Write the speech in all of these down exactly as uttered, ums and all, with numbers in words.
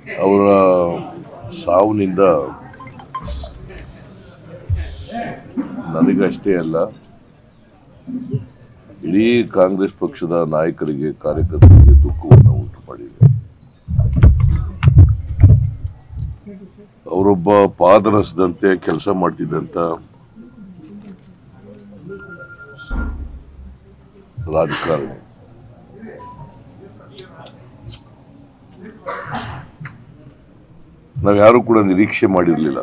ಅವರ ಸಾವುನಿಂದ ನನಗಷ್ಟೇ ಅಲ್ಲ, ಇಡೀ ಕಾಂಗ್ರೆಸ್ ಪಕ್ಷದ ನಾಯಕರಿಗೆ, ಕಾರ್ಯಕರ್ತರಿಗೆ ದುಃಖವನ್ನು ಉಂಟು ಮಾಡಿದೆ. ಅವರೊಬ್ಬ ಪಾದರಸದಂತೆ ಕೆಲಸ ಮಾಡ್ತಿದ್ದಂತ ರಾಜಕಾರಣಿ. ನಾವ್ಯಾರು ಕೂಡ ನಿರೀಕ್ಷೆ ಮಾಡಿರಲಿಲ್ಲ.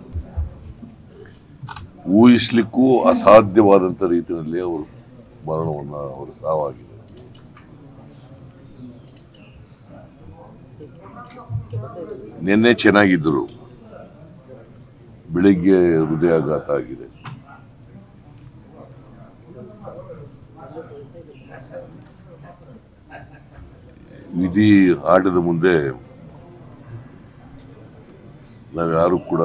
ಊಹಿಸ್ಲಿಕ್ಕೂ ಅಸಾಧ್ಯವಾದಂಥ ರೀತಿಯಲ್ಲಿ ಅವರು ಮರಣವನ್ನ ಅವರು ಸಾವಾಗಿದೆ. ನಿನ್ನೆ ಚೆನ್ನಾಗಿದ್ದರು, ಬೆಳಿಗ್ಗೆ ಹೃದಯಾಘಾತ ಆಗಿದೆ. ವಿಧಿ ಆಟದ ಮುಂದೆ ನಾವ್ಯಾರು ಕೂಡ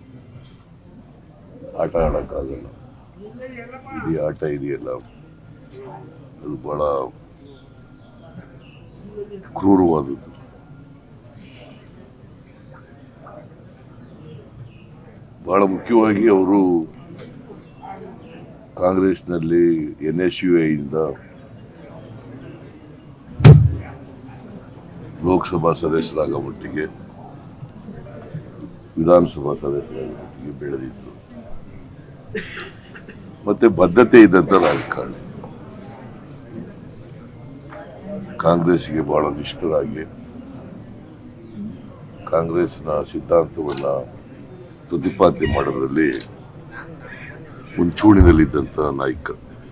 ಆಟ ಆಡಕ್ಕಾಗಲ್ಲ. ವಿಧಿ ಆಟ ಇದೆಯಲ್ಲ, ಅದು ಬಹಳ ಕ್ರೂರವಾದದ್ದು. ಬಹಳ ಮುಖ್ಯವಾಗಿ ಅವರು ಕಾಂಗ್ರೆಸ್ನಲ್ಲಿ ಎನ್ ಎಸ್ ಯು ಐಯಿಂದ ಲೋಕಸಭಾ ಸದಸ್ಯರಾಗ ಮಟ್ಟಿಗೆ, ವಿಧಾನಸಭಾ ಸದಸ್ಯರಾಗ ಮಟ್ಟಿಗೆ ಬೆಳೆದಿದ್ರು. ಮತ್ತೆ ಬದ್ಧತೆ ಇದ್ದಂತ ರಾಜಕಾರಣಿ. ಕಾಂಗ್ರೆಸ್ಗೆ ಬಹಳ ನಿಷ್ಠರಾಗಿ ಕಾಂಗ್ರೆಸ್ನ ಸಿದ್ಧಾಂತವನ್ನ ಪ್ರತಿಪಾದನೆ ಮಾಡೋದ್ರಲ್ಲಿ ಮುಂಚೂಣಿನಲ್ಲಿದ್ದಂತ ನಾಯಕ.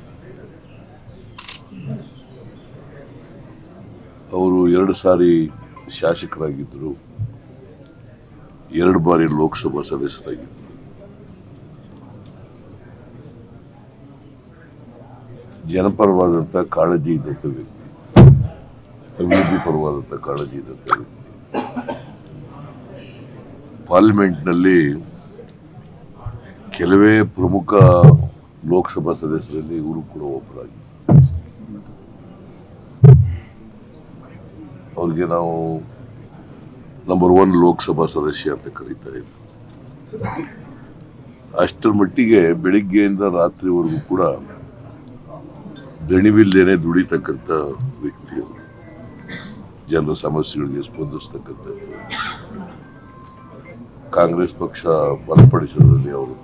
ಅವರು ಎರಡು ಸಾರಿ ಶಾಸಕರಾಗಿದ್ದರು, ಎರಡು ಬಾರಿ ಲೋಕಸಭಾ ಸದಸ್ಯರಾಗಿದ್ದರು. ಜನಪರವಾದಂಥ ಕಾಳಜಿ ಇದ್ದಂಥ ವ್ಯಕ್ತಿ, ಅಭಿವೃದ್ಧಿ ಪರವಾದಂಥ ಕಾಳಜಿ ಇದ್ದಂಥ ವ್ಯಕ್ತಿ. ಪಾರ್ಲಿಮೆಂಟ್ನಲ್ಲಿ ಕೆಲವೇ ಪ್ರಮುಖ ಲೋಕಸಭಾ ಸದಸ್ಯರಲ್ಲಿ ಇವರು ಕೂಡ ಒಬ್ಬರಾಗಿ. ಅವ್ರಿಗೆ ನಾವು ನಂಬರ್ ಒನ್ ಲೋಕಸಭಾ ಸದಸ್ಯ ಅಂತ ಕರೀತಾರೆ. ಅಷ್ಟರ ಮಟ್ಟಿಗೆ ಬೆಳಿಗ್ಗೆಯಿಂದ ರಾತ್ರಿವರೆಗೂ ಕೂಡ ದಣಿವಿಲ್ದೇನೆ ದುಡಿತಕ್ಕಂಥ ವ್ಯಕ್ತಿ ಅವರು. ಜನರ ಸಮಸ್ಯೆಗಳಿಗೆ ಸ್ಪಂದಿಸ್ತಕ್ಕಂಥದ್ದು. ಕಾಂಗ್ರೆಸ್ ಪಕ್ಷ ಬಲಪಡಿಸೋದ್ರಲ್ಲಿ ಅವರು